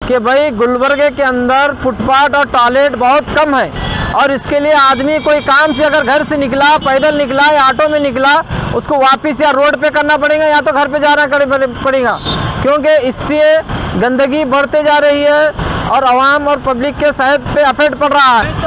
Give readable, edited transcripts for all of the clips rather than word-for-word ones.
कि भाई गुलबर्गे के अंदर फुटपाथ और टॉयलेट बहुत कम है, और इसके लिए आदमी कोई काम से अगर घर से निकला, पैदल निकला या ऑटो में निकला, उसको वापस या रोड पे करना पड़ेगा या तो घर पे जाना पड़ेगा, क्योंकि इससे गंदगी बढ़ते जा रही है और आवाम और पब्लिक के सेहत पे इफेक्ट पड़ रहा है।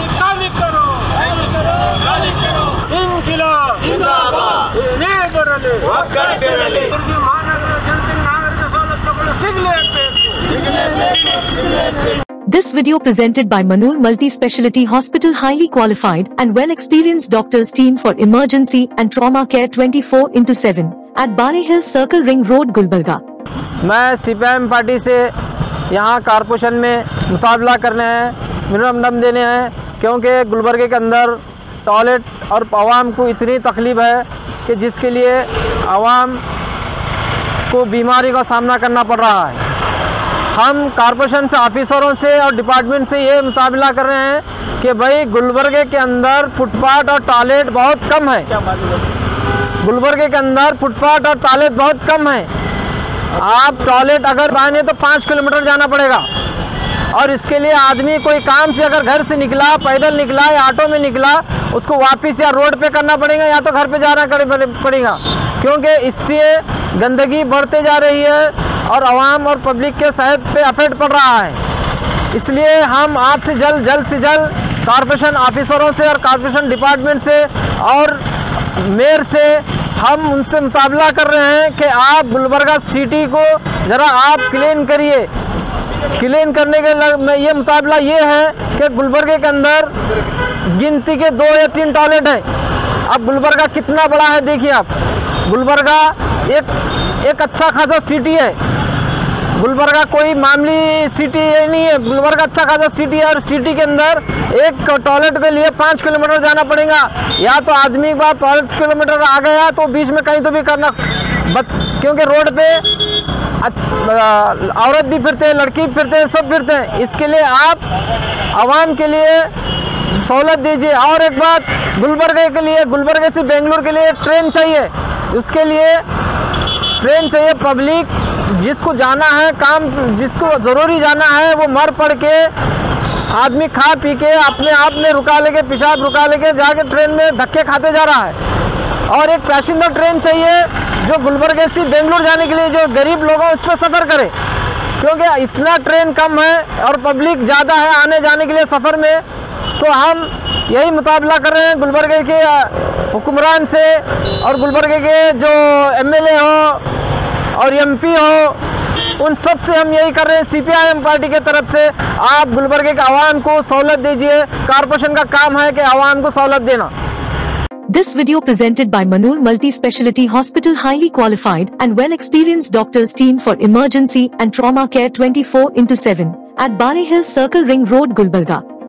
This video presented by Manur Multi-Speciality Hospital, highly qualified and well-experienced doctors team for emergency and trauma care 24/7 at Bari Hill Circle Ring Road, Gulbarga। मैं CPIM पार्टी से यहाँ कारपोरेशन में मुकाबला करने हैं, मेमोरेंडम देने हैं, क्योंकि गुलबर्गे के अंदर टॉयलेट और आवाम को इतनी तकलीफ़ है कि जिसके लिए आवाम को बीमारी का सामना करना पड़ रहा है। हम कारपोरेशन से, ऑफिसरों से और डिपार्टमेंट से ये मुकाबला कर रहे हैं कि भाई गुलबर्गे के अंदर फुटपाथ और टॉयलेट बहुत कम है। गुलबर्गे के अंदर फुटपाथ और टॉयलेट बहुत कम है। आप टॉयलेट अगर जाने तो 5 किलोमीटर जाना पड़ेगा, और इसके लिए आदमी कोई काम से अगर घर से निकला, पैदल निकला या ऑटो में निकला, उसको वापस या रोड पे करना पड़ेगा या तो घर पे जाना पड़ेगा, क्योंकि इससे गंदगी बढ़ते जा रही है और आवाम और पब्लिक के सेहत पे इफेक्ट पड़ रहा है। इसलिए हम आपसे जल्द से जल्द कारपोरेशन ऑफिसरों से और कारपोरेशन डिपार्टमेंट से और मेयर से हम उनसे मुकाबला कर रहे हैं कि आप गुलबर्गा सिटी को ज़रा आप क्लीन करिए। क्लीन करने के ये मुकाबला ये है कि गुलबर्गे के अंदर गिनती के 2 या 3 टॉयलेट है। अब गुलबर्गा कितना बड़ा है देखिए आप। गुलबर्गा एक अच्छा खासा सिटी है। गुलबर्गा कोई मामूली सिटी नहीं है, गुलबर्गा अच्छा खासा सिटी है, और सिटी के अंदर एक टॉयलेट के लिए 5 किलोमीटर जाना पड़ेगा। या तो आदमी के बाद 5 किलोमीटर आ गया तो बीच में कहीं तो भी करना, क्योंकि रोड पे औरत भी फिरते हैं, लड़की भी फिरते हैं, सब फिरते हैं। इसके लिए आप आवाम के लिए सहूलत दीजिए। और एक बात, गुलबर्गे के लिए, गुलबर्गे से बेंगलुरु के लिए ट्रेन चाहिए। उसके लिए ट्रेन चाहिए। पब्लिक जिसको जाना है काम, जिसको ज़रूरी जाना है, वो मर पड़ के आदमी खा पी के अपने आप में रुका लेके, पेशाब रुका लेके जाके ट्रेन में धक्के खाते जा रहा है। और एक पैसेंजर ट्रेन चाहिए जो गुलबर्गे से बेंगलुरु जाने के लिए, जो गरीब लोग हैं उस पर सफ़र करे, क्योंकि इतना ट्रेन कम है और पब्लिक ज़्यादा है आने जाने के लिए सफ़र में। तो हम यही मुकाबला कर रहे हैं गुलबर्गे के हुक्मरान से, और गुलबर्गे के जो MLA हो और MP हो, उन सब से हम यही कर रहे हैं CPIM पार्टी के तरफ से। आप गुलबर्गे के आवाम को सहूलत दीजिए। कारपोरेशन का काम है कि आवाम को सहूलत देना। This video presented by Manur Multi-Speciality Hospital, highly qualified and well-experienced doctors team for emergency and trauma care 24/7 at Bari Hill Circle Ring Road, Gulbarga।